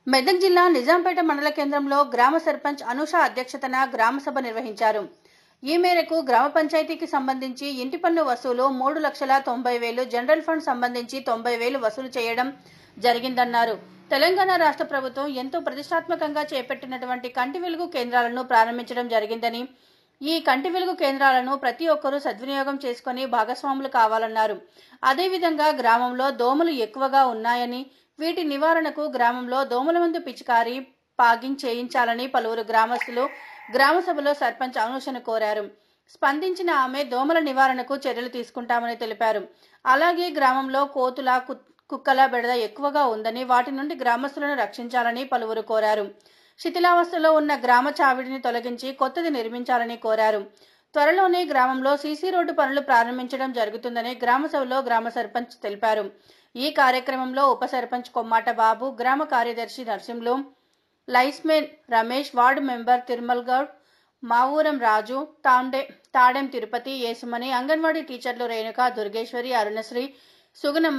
మెదక్ జిల్లా నిజాంపేట మండల కేంద్రంలో గ్రామ సర్పంచ్ అనూష అధ్యక్షతన గ్రామ సభ నిర్వహించారు. ఈ మేరకు గ్రామ పంచాయతీకి సంబంధించి ఇంటి పన్ను వసూలు 3,90,000, జనరల్ ఫండ్ సంబంధించి 90,000 వసూలు చేయడం జరిగిందన్నారు. తెలంగాణ రాష్ట్ర ప్రభుత్వం ఎంతో ప్రతిష్టాత్మకంగా చేపట్టినటువంటి కంటి వెలుగు కేంద్రాలను ప్రారంభించడం జరిగిందని, ఈ కంటి వెలుగు కేంద్రాలను ప్రతి ఒక్కరూ సద్వినియోగం చేసుకుని భాగస్వాములు కావాలన్నారు. అదేవిధంగా గ్రామంలో దోమలు ఎక్కువగా ఉన్నాయని, వీటి నివారణకు గ్రామంలో దోమల మందు పిచికారీ పాగింగ్ చేయించాలని పలువురు గ్రామస్తులు గ్రామ సభలో సర్పంచ్ అనూషను కోరారు. స్పందించిన ఆమె దోమల నివారణకు చర్యలు తీసుకుంటామని తెలిపారు. అలాగే గ్రామంలో కోతుల, కుక్కల బెడద ఎక్కువగా ఉందని, వాటి నుండి గ్రామస్తులను రక్షించాలని పలువురు కోరారు. శిథిలావస్థలో ఉన్న గ్రామ చావిడిని తొలగించి కొత్తది నిర్మించాలని కోరారు. త్వరలోనే గ్రామంలో సీసీ రోడ్డు పనులు ప్రారంభించడం జరుగుతుందని గ్రామ సభలో గ్రామ సర్పంచ్ తెలిపారు. ఈ కార్యక్రమంలో ఉప సర్పంచ్ కొమ్మాట బాబు, గ్రామ కార్యదర్శి Narsimlu, lineman Ramesh, ward member Tirumal Goud, Mavuram Raju, Tadem Tirupati, Yesumani, Anganwadi టీచర్లు రేణుక, దుర్గేశ్వరి, అరుణశ్రీ, సుగుణమ్మ,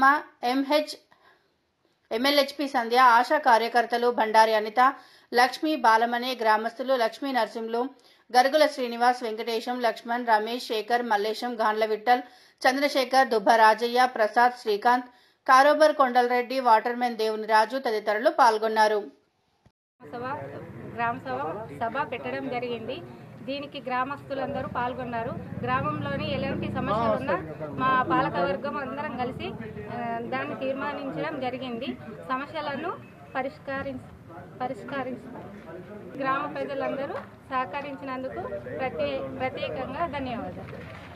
MLHP సంధ్య, ఆశా కార్యకర్తలు బండారి అనిత, లక్ష్మి, బాలమణి, గ్రామస్తులు లక్ష్మీ నర్సింలు, గరుగుల శ్రీనివాస్, వెంకటేశం, లక్ష్మణ్, రమేష్, శేఖర్, మల్లేశం, గాండ్ల విఠల్, చంద్రశేఖర్, దుబ్బ రాజయ్య, ప్రసాద్, శ్రీకాంత్, కారోబర్ కొండలరెడ్డి, వాటర్మెన్ దేవుని రాజు తదితరులు పాల్గొన్నారు. గ్రామ సభ పెట్టడం జరిగింది. దీనికి గ్రామస్తులందరూ పాల్గొన్నారు. గ్రామంలోని ఎలాంటి సమస్యలు ఉన్నా మా పాలకవర్గం అందరం కలిసి దాన్ని తీర్మానించడం జరిగింది. సమస్యలను పరిష్కరించారు. గ్రామ ప్రజలందరూ సహకరించినందుకు ప్రత్యేకంగా ధన్యవాదాలు.